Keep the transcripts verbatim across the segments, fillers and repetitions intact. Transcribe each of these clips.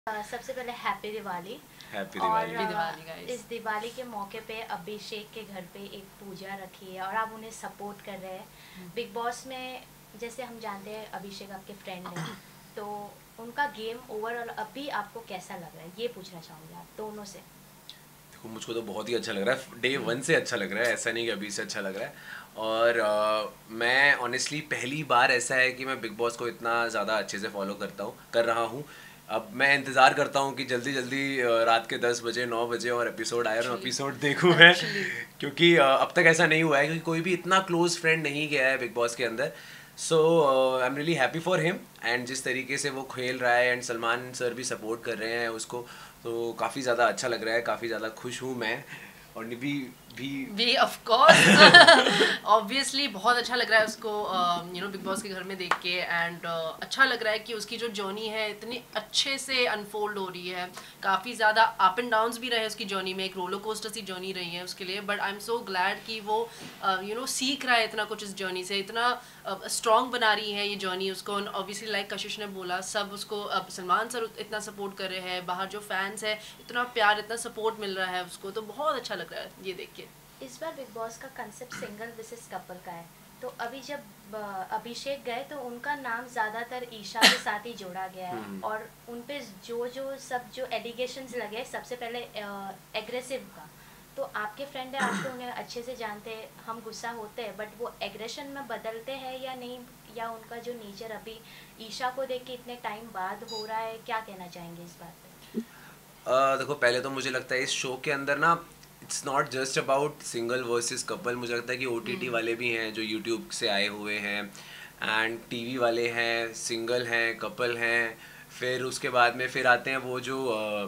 अ, सबसे पहले happy Diwali. Happy और Diwali. Happy uh, Diwali guys. इस दिवाली के मौके पे अभिषेक के घर पे एक पूजा रखी है और आप उन्हें सपोर्ट कर रहे हैं बिग बॉस में। जैसे हम जानते हैं अभिषेक आपके फ्रेंड हैं, तो उनका गेम ओवरऑल अभी आपको कैसा लग रहा है, ये पूछना चाहूँगी आप दोनों से। देखो मुझको तो बहुत ही अच्छा लग रहा है, डे वन से अच्छा लग रहा है, ऐसा नहीं कि अभी से अच्छा लग रहा है। और अ, मैं ऑनेस्टली पहली बार ऐसा है कि मैं बिग बॉस को इतना ज़्यादा अच्छे से फॉलो करता हूँ कर रहा हूँ। अब मैं इंतज़ार करता हूँ कि जल्दी जल्दी अ, रात के दस बजे नौ बजे और एपिसोड आए और एपिसोड देखूँ मैं। Actually. क्योंकि अ, अब तक ऐसा नहीं हुआ है, क्योंकि कोई भी इतना क्लोज फ्रेंड नहीं गया है बिग बॉस के अंदर। So I am really happy for him, and जिस तरीके से वो खेल रहा है एंड सलमान सर भी सपोर्ट कर रहे हैं उसको, तो काफ़ी ज़्यादा अच्छा लग रहा है, काफ़ी ज़्यादा खुश हूँ मैं। और निधि भी भी ऑफ कोर्स ऑब्वियसली बहुत अच्छा लग रहा है उसको यू नो बिग बॉस के घर में देख के। एंड uh, अच्छा लग रहा है कि उसकी जो जर्नी है इतनी अच्छे से अनफोल्ड हो रही है। काफ़ी ज़्यादा अप एंड डाउन्स भी रहे उसकी जर्नी में, एक रोलर कोस्टर सी जर्नी रही है उसके लिए। But I am so glad कि वो यू नो सीख रहा है इतना कुछ इस जर्नी से, इतना स्ट्रॉन्ग uh, बना रही है ये जर्नी उसको। ऑब्वियसली लाइक कशिश ने बोला, सब उसको अब uh, सलमान सर इतना सपोर्ट कर रहे हैं, बाहर जो फैंस है इतना प्यार इतना सपोर्ट मिल रहा है उसको, तो बहुत अच्छा लग रहा है ये देख के। इस बार बिग बॉस का कंसेप्ट सिंगल वर्सेस कपल का है, तो अभी जब अ, अभिषेक गए तो उनका नाम ज़्यादातर ईशा के साथ ही जोड़ा गया है और उन पे जो जो सब जो एलिगेशंस लगे, सबसे पहले एग्रेसिव का। तो आपके फ्रेंड है, आप तो उन्हें अच्छे से जानते हैं, हम गुस्सा होते हैं बट वो एग्रेशन में बदलते हैं या नहीं, या उनका जो नेचर अभी ईशा को देख के इतने टाइम बाद हो रहा है, क्या कहना चाहेंगे इस बात पे? अ, देखो पहले तो मुझे लगता है इस शो के अंदर ना it's not just about single versus couple. मुझे लगता है कि ओटीटी वाले भी हैं जो यूट्यूब से आए हुए हैं, एंड टीवी वाले हैं, सिंगल हैं, कपल हैं, फिर उसके बाद में फिर आते हैं वो जो अ,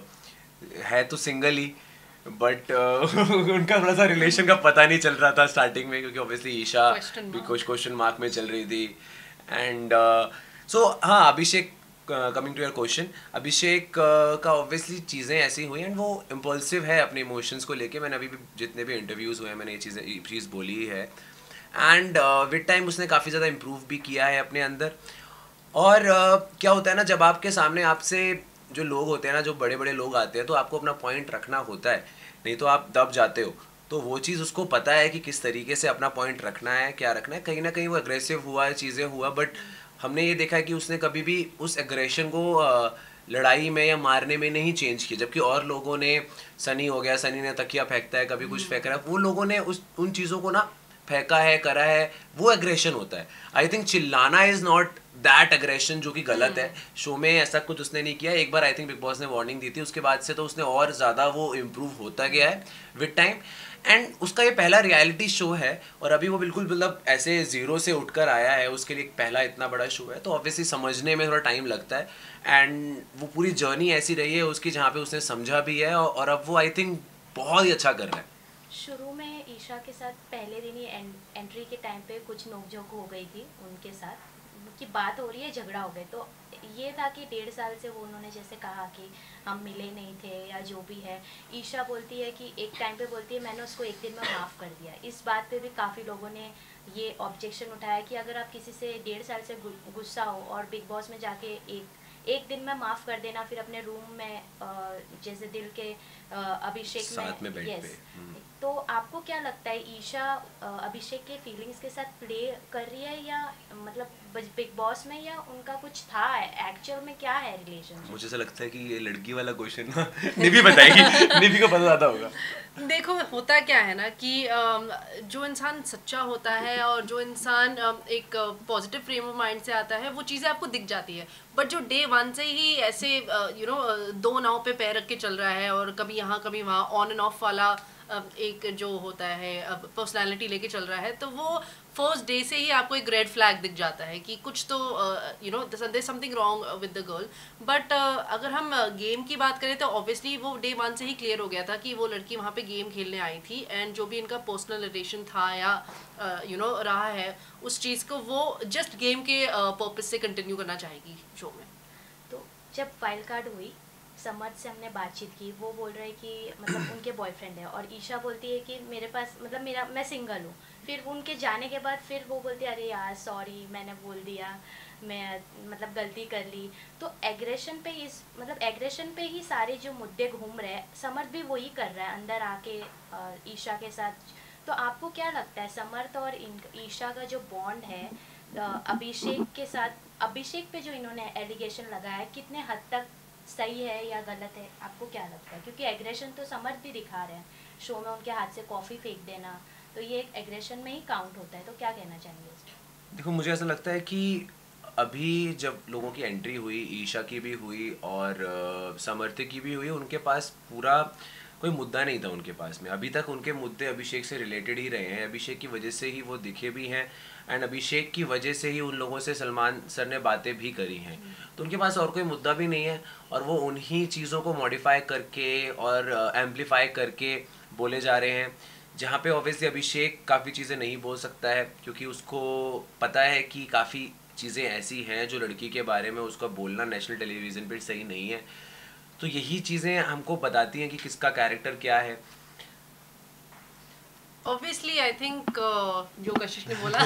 है तो सिंगल ही, बट उनका थोड़ा सा रिलेशन का पता नहीं चल रहा था स्टार्टिंग में, क्योंकि ऑब्वियसली ईशा क्वेश्चन भी मार्क। कुछ क्वेश्चन मार्क में चल रही थी। एंड सो हाँ, Abhishek, coming to your question, Abhishek uh, का ऑब्वियसली चीज़ें ऐसी हुई एंड वो इम्पल्सिव है अपने इमोशंस को लेके। मैंने अभी भी जितने भी इंटरव्यूज़ हुए हैं मैंने ये चीज़ें ये चीज़ बोली ही है। एंड विद टाइम उसने काफ़ी ज़्यादा इम्प्रूव भी किया है अपने अंदर। और uh, क्या होता है ना, जब आपके सामने आपसे जो लोग होते हैं ना, जो बड़े बड़े लोग आते हैं, तो आपको अपना पॉइंट रखना होता है, नहीं तो आप दब जाते हो। तो वो चीज़ उसको पता है कि किस तरीके से अपना पॉइंट रखना है, क्या रखना है। कहीं ना कहीं वो अग्रेसिव हुआ है, चीज़ें हुआ, बट हमने ये देखा है कि उसने कभी भी उस एग्रेशन को अ, लड़ाई में या मारने में नहीं चेंज किया। जबकि और लोगों ने, सनी हो गया, सनी ने तकिया फेंकता है, कभी कुछ फेंक रहा है, वो लोगों ने उस उन चीज़ों को ना फेंका है, करा है, वो एग्रेशन होता है। आई थिंक चिल्लाना इज नॉट दैट एग्रेशन, जो कि गलत है। शो में ऐसा कुछ उसने नहीं किया। एक बार आई थिंक बिग बॉस ने वार्निंग दी थी, उसके बाद से तो उसने और ज़्यादा वो इम्प्रूव होता गया है विद टाइम। एंड उसका ये पहला रियलिटी शो है और अभी वो बिल्कुल मतलब ऐसे ज़ीरो से उठकर आया है, उसके लिए एक पहला इतना बड़ा शो है, तो ऑब्वियसली समझने में थोड़ा टाइम लगता है। एंड वो पूरी जर्नी ऐसी रही है उसकी जहाँ पे उसने समझा भी है, और, और अब वो आई थिंक बहुत ही अच्छा कर रहा है। शुरू में ईशा के साथ पहले दिन ही एं, एंट्री के टाइम पे कुछ नोकझोंक हो गई थी उनके साथ, की बात हो रही है, झगड़ा हो गए। तो ये था कि डेढ़ साल से वो उन्होंने जैसे कहा कि हम मिले नहीं थे या जो भी है। ईशा बोलती है कि एक टाइम पे बोलती है मैंने उसको एक दिन में माफ़ कर दिया। इस बात पे भी काफ़ी लोगों ने ये ऑब्जेक्शन उठाया कि अगर आप किसी से डेढ़ साल से गु- गुस्सा हो और बिग बॉस में जाके एक एक दिन में माफ़ कर देना, फिर अपने रूम में अ, जैसे दिल के अ, अभिषेक साथ में बेड यस। पे। हम्म। तो आपको क्या लगता है ईशा अ, अभिषेक के फीलिंग्स के साथ प्ले कर रही है, या मतलब बिग बॉस में, या उनका कुछ था एक्चुअल में, क्या है रिलेशनशिप? मुझे ऐसा लगता है कि ये लड़की वाला क्वेश्चन ना निधि बताएगी, निधि को पता ज़्यादा होगा। देखो होता क्या है ना कि अम, जो इंसान सच्चा होता है और जो इंसान अम, एक पॉजिटिव फ्रेम ऑफ माइंड से आता है, वो चीज़ें आपको दिख जाती है। बट जो डे वन से ही ऐसे यू नो दो नाव पे पैर रख के चल रहा है और कभी यहाँ कभी वहाँ ऑन एंड ऑफ वाला अ, एक जो होता है अब पर्सनैलिटी लेके चल रहा है, तो वो फर्स्ट डे से ही आपको एक रेड फ्लैग दिख जाता है कि कुछ तो you know there something wrong with the girl. But अगर हम गेम uh, की बात करें तो ऑब्वियसली वो डे वन से ही क्लियर हो गया था कि वो लड़की वहाँ पे गेम खेलने आई थी, एंड जो भी इनका पर्सनल रिलेशन था या you uh, know you know, रहा है, उस चीज़ को वो जस्ट गेम के पर्पज uh, से कंटिन्यू करना चाहेगी शो में। तो जब वाइल्ड कार्ड हुई, समर्थ से हमने बातचीत की, वो बोल रहे हैं कि मतलब उनके बॉयफ्रेंड है, और ईशा बोलती है कि मेरे पास मतलब मेरा मैं सिंगल हूँ। फिर उनके जाने के बाद फिर वो बोलती है अरे यार सॉरी मैंने बोल दिया, मैं मतलब गलती कर ली, तो एग्रेशन पे इस मतलब एग्रेशन पे ही सारे जो मुद्दे घूम रहे हैं, समर्थ भी वही कर रहा है अंदर आके अ, ईशा के साथ। तो आपको क्या लगता है समर्थ और इन ईशा का जो बॉन्ड है अ, अभिषेक के साथ, अभिषेक पे जो इन्होंने एलिगेशन लगाया है कितने हद तक सही है या गलत है, आपको क्या लगता है? क्योंकि एग्रेशन तो समर्थ भी दिखा रहे हैं शो में, उनके हाथ से कॉफ़ी फेंक देना, तो ये एक एग्रेशन में ही काउंट होता है, तो क्या कहना चाहेंगे इस पे? देखो मुझे ऐसा लगता है कि अभी जब लोगों की एंट्री हुई, ईशा की भी हुई और अ, समर्थ की भी हुई, उनके पास पूरा कोई मुद्दा नहीं था उनके पास में। अभी तक उनके मुद्दे अभिषेक से रिलेटेड ही रहे हैं, अभिषेक की वजह से ही वो दिखे भी हैं एंड अभिषेक की वजह से ही उन लोगों से सलमान सर ने बातें भी करी हैं। तो उनके पास और कोई मुद्दा भी नहीं है और वो उन्हीं चीज़ों को मॉडिफाई करके और एम्पलीफाई करके बोले जा रहे हैं, जहाँ पे ऑब्वियसली अभिषेक काफ़ी चीज़ें नहीं बोल सकता है क्योंकि उसको पता है कि काफ़ी चीज़ें ऐसी हैं जो लड़की के बारे में उसका बोलना नेशनल टेलीविज़न पे सही नहीं है। तो यही चीज़ें हमको बताती हैं कि किसका कैरेक्टर क्या है। ऑब्वियसली आई थिंक जो कशिश ने बोला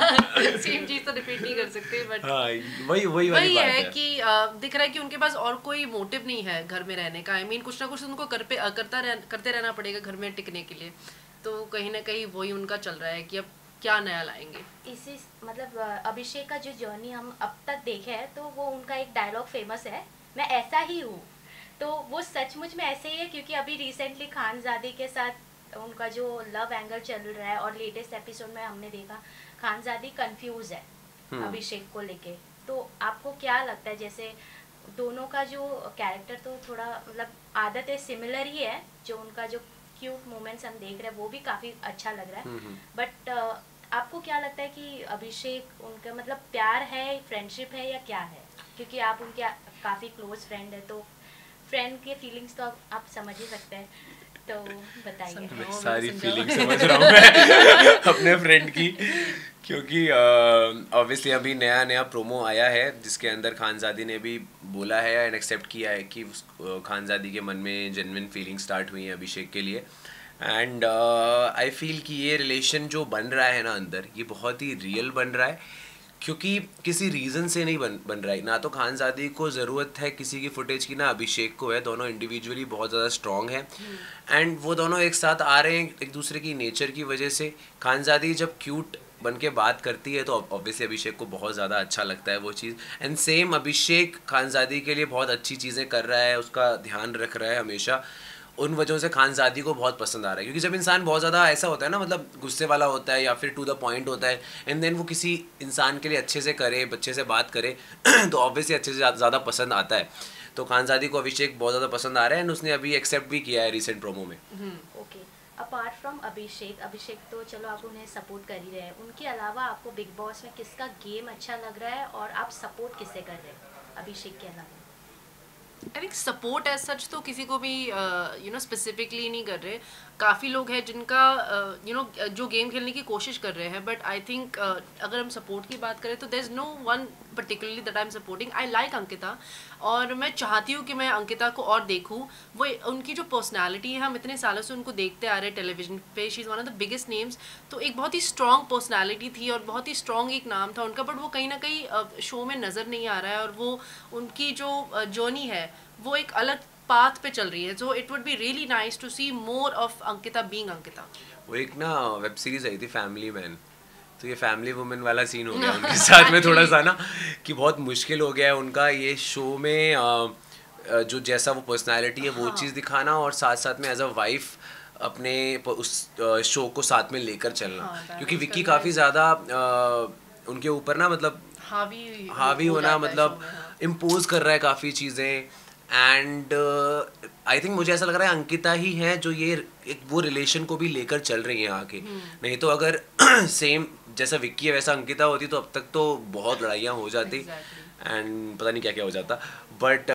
सेम चीज तो रिपीट नहीं कर सकते, बट हाँ, वही वही वाली वही बात है है कि uh, दिख रहा है कि उनके पास और कोई मोटिव नहीं है घर में रहने का। आई I मीन mean, कुछ ना कुछ उनको कर पे uh, करता रह, करते रहना पड़ेगा घर में टिकने के लिए। तो कहीं ना कहीं वही उनका चल रहा है कि अब क्या नया लाएंगे। इसी मतलब अ, अभिषेक का जो जर्नी हम अब तक देखे हैं, तो वो उनका एक डायलॉग फेमस है, मैं ऐसा ही हूँ। तो वो सचमुच में ऐसे ही है क्योंकि अभी रिसेंटली खानजादी के साथ उनका जो लव एंगल चल रहा है और लेटेस्ट एपिसोड में हमने देखा खानजादी कंफ्यूज है अभिषेक को लेके। तो आपको क्या लगता है, जैसे दोनों का जो कैरेक्टर तो थोड़ा मतलब आदतें सिमिलर ही है, जो उनका जो क्यूट मोमेंट्स हम देख रहे हैं वो भी काफ़ी अच्छा लग रहा है, बट आपको क्या लगता है कि अभिषेक उनका मतलब प्यार है, फ्रेंडशिप है या क्या है? क्योंकि आप उनके काफ़ी क्लोज फ्रेंड है, तो फ्रेंड के फीलिंग्स तो आप, आप समझ ही सकते हैं, तो बताइए। मैं सारी फीलिंग समझ रहा हूँ मैं अपने फ्रेंड की, क्योंकि ऑब्वियसली uh, अभी नया नया प्रोमो आया है जिसके अंदर खानजादी ने भी बोला है एंड एक्सेप्ट किया है कि uh, खानजादी के मन में जेन्युइन फीलिंग स्टार्ट हुई है अभिषेक के लिए। एंड आई फील कि ये रिलेशन जो बन रहा है ना अंदर, ये बहुत ही रियल बन रहा है क्योंकि किसी रीज़न से नहीं बन बन रहा है। ना तो खानजादी को ज़रूरत है किसी की फुटेज की, ना अभिषेक को है। दोनों इंडिविजुअली बहुत ज़्यादा स्ट्रॉन्ग है एंड वो दोनों एक साथ आ रहे हैं एक दूसरे की नेचर की वजह से। खानजादी जब क्यूट बन के बात करती है तो ऑब्वियसली अभिषेक को बहुत ज़्यादा अच्छा लगता है वो चीज़, एंड सेम अभिषेक खानजादी के लिए बहुत अच्छी चीज़ें कर रहा है, उसका ध्यान रख रहा है हमेशा। उन वजहों से खानजादी को बहुत पसंद आ रहा है क्योंकि जब इंसान बहुत ज़्यादा ऐसा होता है ना, मतलब गुस्से वाला होता है या फिर टू द पॉइंट होता है एंड देन वो किसी इंसान के लिए अच्छे से करे, बच्चे से बात करे तो ऑब्वियसली अच्छे से ज़्यादा पसंद आता है। तो खानजादी को अभिषेक बहुत ज़्यादा पसंद आ रहा है एंड उसने अभी एक्सेप्ट भी किया है रिसेंट प्रोमो में। Okay, apart from Abhishek, Abhishek तो चलो आप उन्हें सपोर्ट कर ही रहे हैं, उनके अलावा आपको बिग बॉस में किसका गेम अच्छा लग रहा है और आप सपोर्ट किससे कर रहे हैं अभिषेक के अलावा? I think support as such तो किसी को भी यू नो स्पेसिफिकली नहीं कर रहे। काफ़ी लोग हैं जिनका यू नो जो गेम खेलने की कोशिश कर रहे हैं, बट आई थिंक अगर हम सपोर्ट की बात करें तो there is no one particularly that I am supporting. I like Ankita और मैं चाहती हूँ कि मैं अंकिता को और देखूँ। वो उनकी जो पर्सनैलिटी है, हम इतने सालों से उनको देखते आ रहे हैं टेलीविजन पे, she is one of the biggest names. तो एक बहुत ही स्ट्रॉन्ग पर्सनैलिटी थी और बहुत ही स्ट्रॉन्ग एक नाम था उनका, बट वो कहीं ना कहीं शो में नज़र नहीं आ रहा है और वो उनकी जो जर्नी है वो एक अलग पाथ पे चल रही है। So it would be really nice to see more of Ankita being Ankita. वो एक ना वेब सीरीज आई थी फैमिली मैन, तो ये फैमिली वुमेन वाला सीन हो गया उनके साथ में थोड़ा सा ना, कि बहुत मुश्किल हो गया है उनका ये शो में आ, जो जैसा वो पर्सनालिटी है वो चीज़ दिखाना और साथ साथ में एज अ वाइफ अपने उस शो को साथ में लेकर चलना। हाँ, क्योंकि विक्की काफ़ी ज़्यादा उनके ऊपर ना मतलब हावी हावी होना मतलब इम्पोज कर रहा है काफ़ी चीज़ें। एंड आई थिंक मुझे ऐसा लग रहा है अंकिता ही है जो ये एक वो रिलेशन को भी लेकर चल रही है आगे। नहीं तो अगर सेम जैसा विक्की है वैसा अंकिता होती तो अब तक तो बहुत लड़ाइयाँ हो जाती एंड exactly. पता नहीं क्या क्या हो जाता। बट